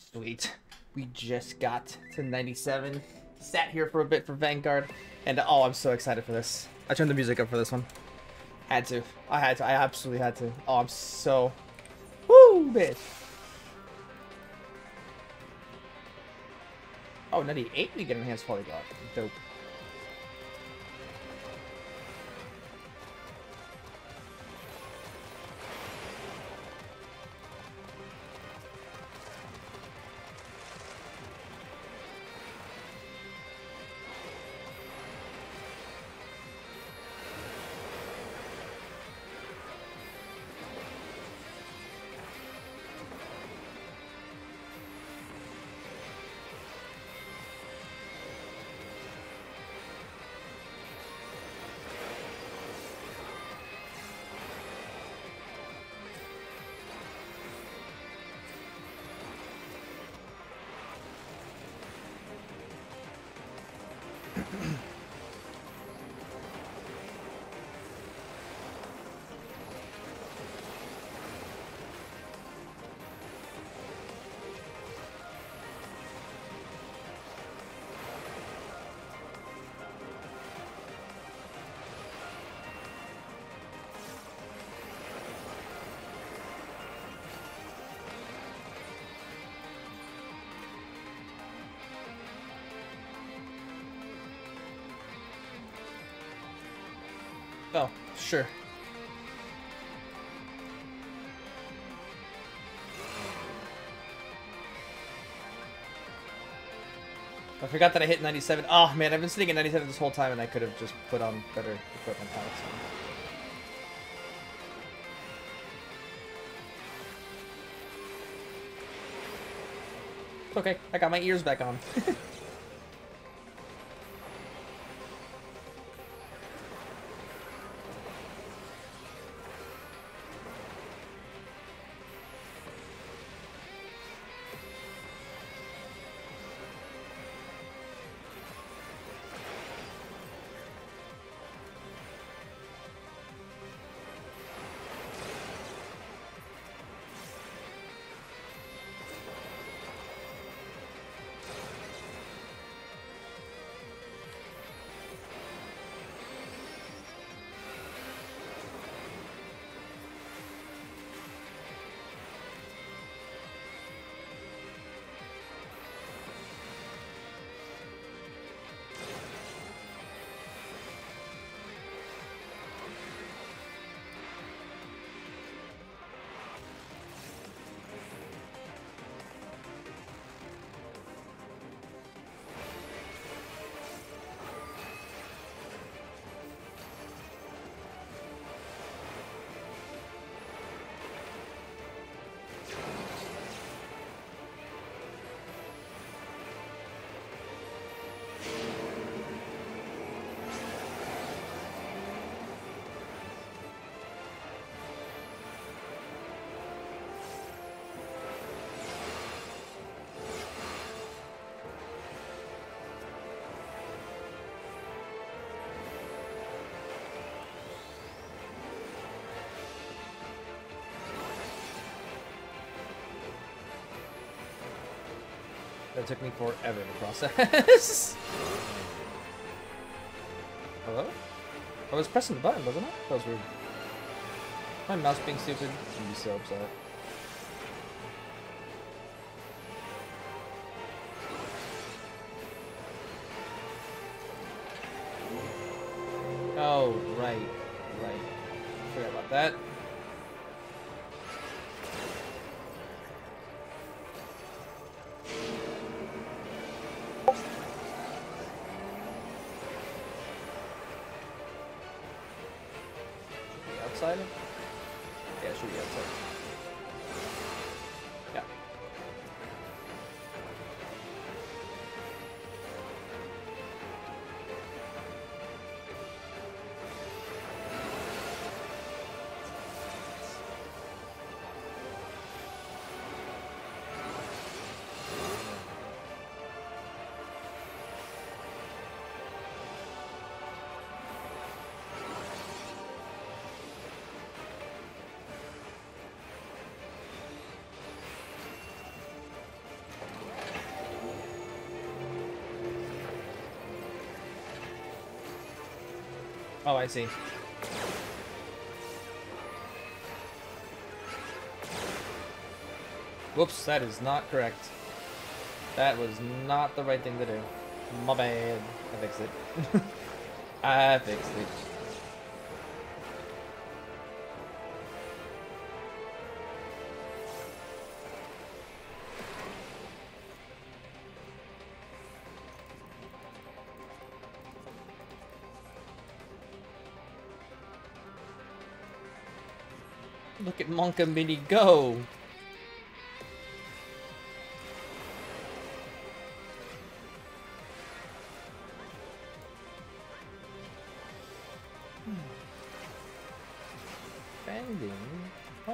Sweet. We just got to 97. Sat here for a bit for Vanguard. And oh, I'm so excited for this. I turned the music up for this one. Had to. I had to. I absolutely had to. Oh, I'm so... Woo, bitch. Oh, 98 we get enhanced polyglot. Dope. Oh, sure. I forgot that I hit 97. Oh man, I've been sitting at 97 this whole time and I could have just put on better equipment. Alex. It's okay, I got my ears back on. That took me forever to process. Hello? I was pressing the button, wasn't I? That was weird. My mouse being stupid. I'm gonna be so upset. Oh, right. Right. Forgot about that. Outside? Yeah, it should be outside. Yeah. Oh, I see. Whoops, that is not correct. That was not the right thing to do. My bad. I fixed it. I fixed it. Look at Monka Mini go! Bending. Oh.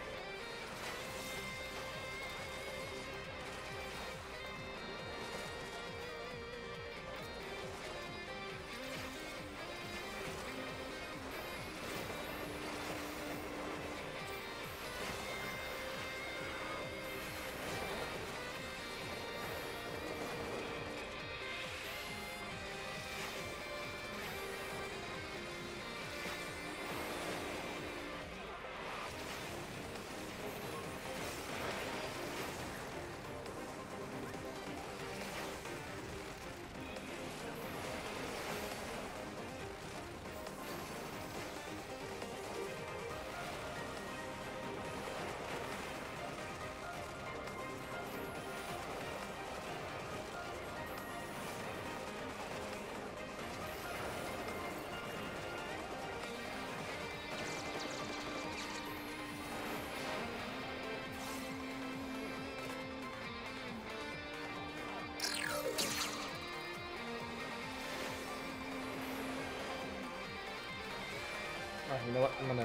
Alright, you know what? I'm gonna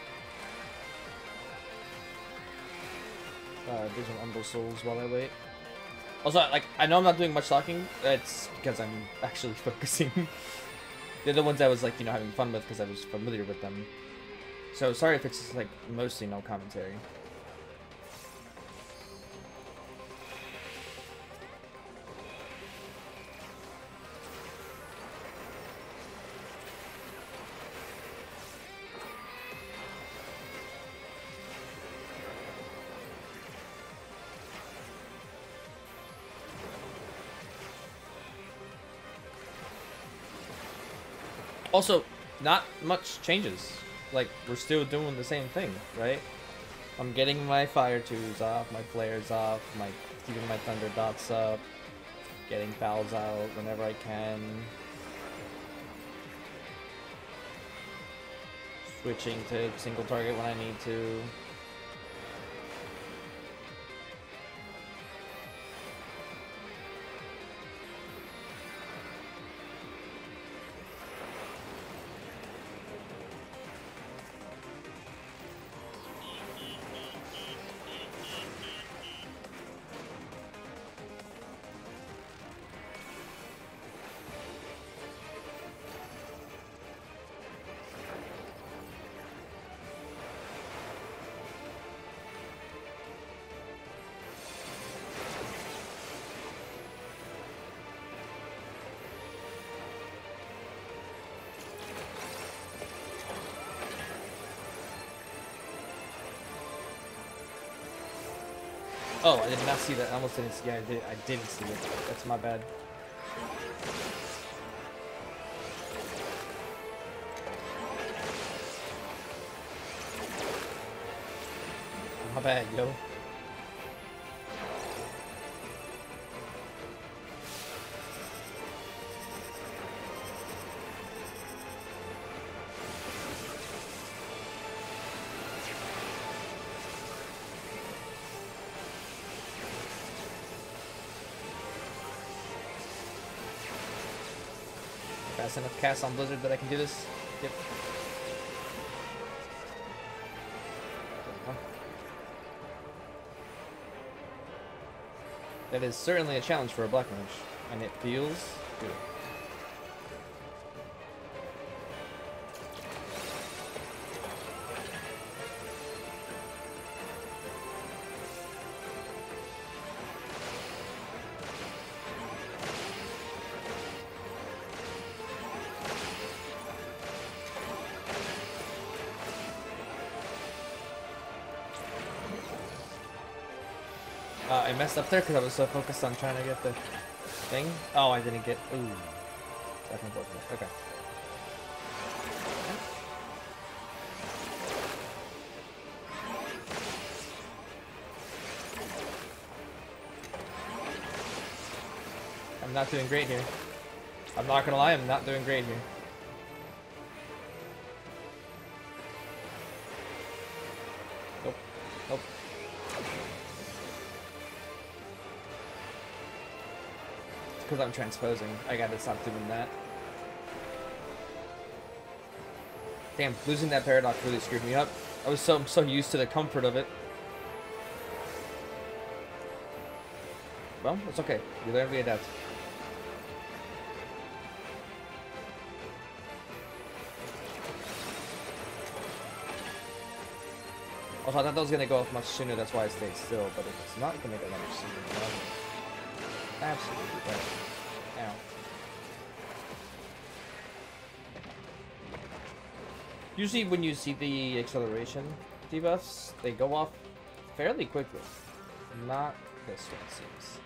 do some Umbral Souls while I wait. Also, like, I know I'm not doing much talking. It's because I'm actually focusing. They're the ones I was, like, you know, having fun with because I was familiar with them. So sorry if it's, like, mostly no commentary. Also, not much changes. Like, we're still doing the same thing, right? I'm getting my fire twos off, my flares off, keeping my thunder dots up, getting fouls out whenever I can. Switching to single target when I need to. Oh, I did not see that. I almost didn't see it. Yeah, I didn't see it. That's my bad. My bad, yo. Fast enough cast on Blizzard that I can do this. Yep. That is certainly a challenge for a Black Mage, and it feels good. I messed up there because I was so focused on trying to get the thing. Oh, I didn't get. Ooh. That's unfortunate. Okay. I'm not doing great here. I'm not gonna lie, I'm not doing great here. Nope. Nope. It's because I'm transposing. I gotta stop doing that. Damn, losing that paradox really screwed me up. I was so used to the comfort of it. Well, it's okay. We learn, we adapt. Also, I thought that was gonna go off much sooner, that's why I stayed still, but if it's not gonna go that much sooner, then absolutely right. Ow. Usually when you see the acceleration debuffs, they go off fairly quickly. Not this one, seems.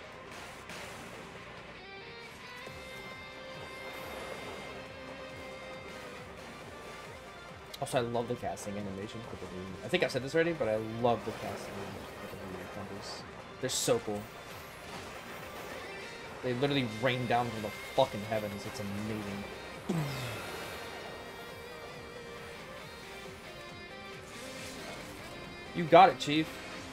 Also, I love the casting animation for the Viru. I think I've said this already, but I love the casting animation for the Viru combos. They're so cool. They literally rain down from the fucking heavens. It's amazing. You got it, Chief.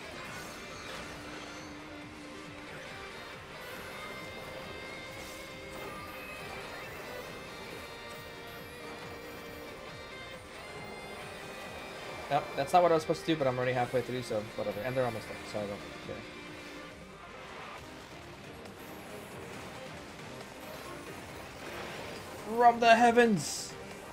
Yep, that's not what I was supposed to do, but I'm already halfway through, so whatever. And they're almost done, so I don't care. From the heavens!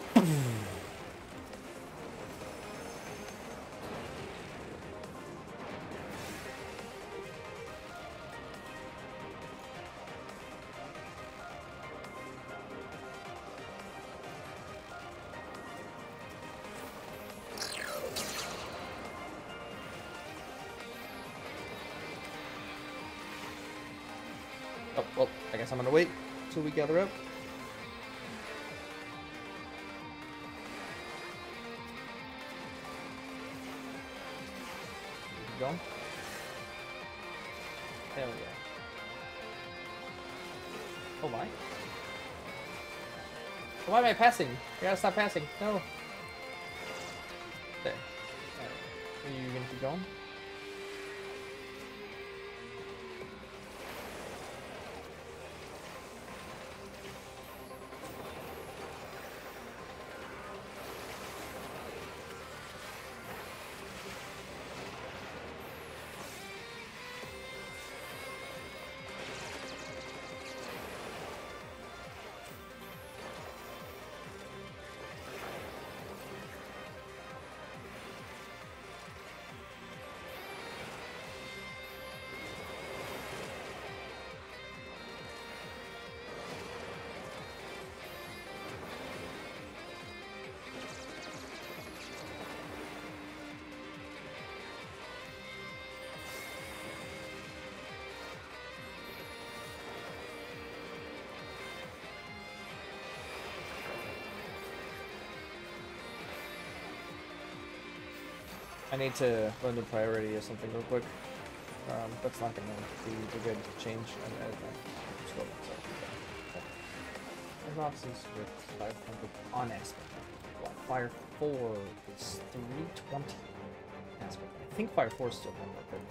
Oh, well, I guess I'm gonna wait till we gather up. Go. Hell yeah. Oh my. Why am I passing? You gotta stop passing. No. There. Are you gonna keep going? I need to learn the priority or something real quick. That's not gonna be a good change. There's offices with 500 on aspect. Well, Fire 4 is 320 aspect. I think Fire 4 is still kind of good.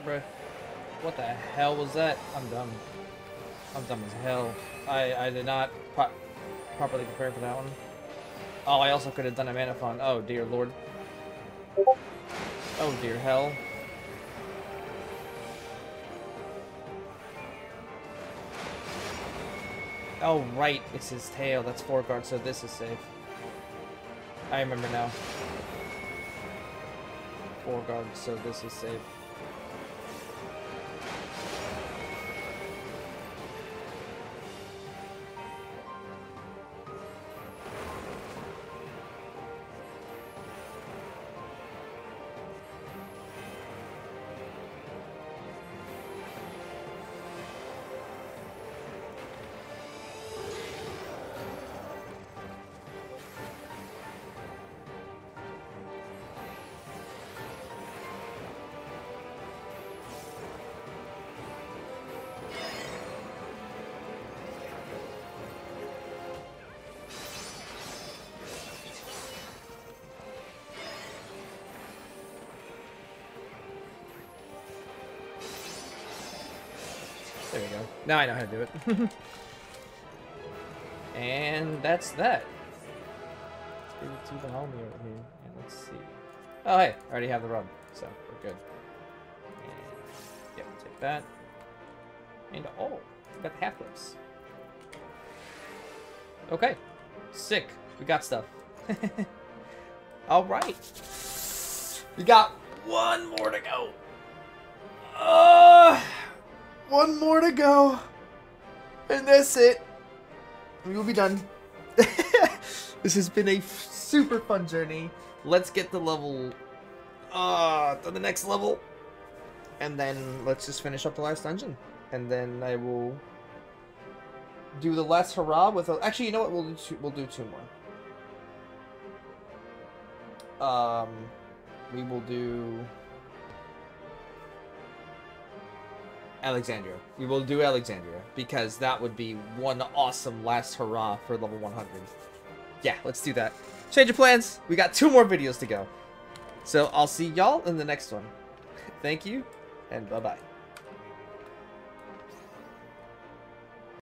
bro. What the hell was that? I'm dumb. I'm dumb as hell. I did not properly prepare for that one. Oh, I also could have done a mana font. Oh, dear lord. Oh, dear hell. Oh, right. It's his tail. That's 4 guard, so this is safe. I remember now. 4 guard, so this is safe. There we go. Now I know how to do it. And that's that. Let's get to the homie over here. And let's see. Oh, hey. I already have the rub. So, we're good. And, yep, take that. And, oh, we got the half-lips. Okay. Sick. We got stuff. Alright. We got one more to go. One more to go. And that's it. We will be done. This has been a super fun journey. Let's get the level to the next level. And then let's just finish up the last dungeon. And then I will do the last hurrah with a... Actually, you know what? We'll do 2 more. We will do Alexandria. We will do Alexandria because that would be one awesome last hurrah for level 100. Yeah, let's do that. Change of plans. We got 2 more videos to go. So I'll see y'all in the next one. Thank you, and bye-bye.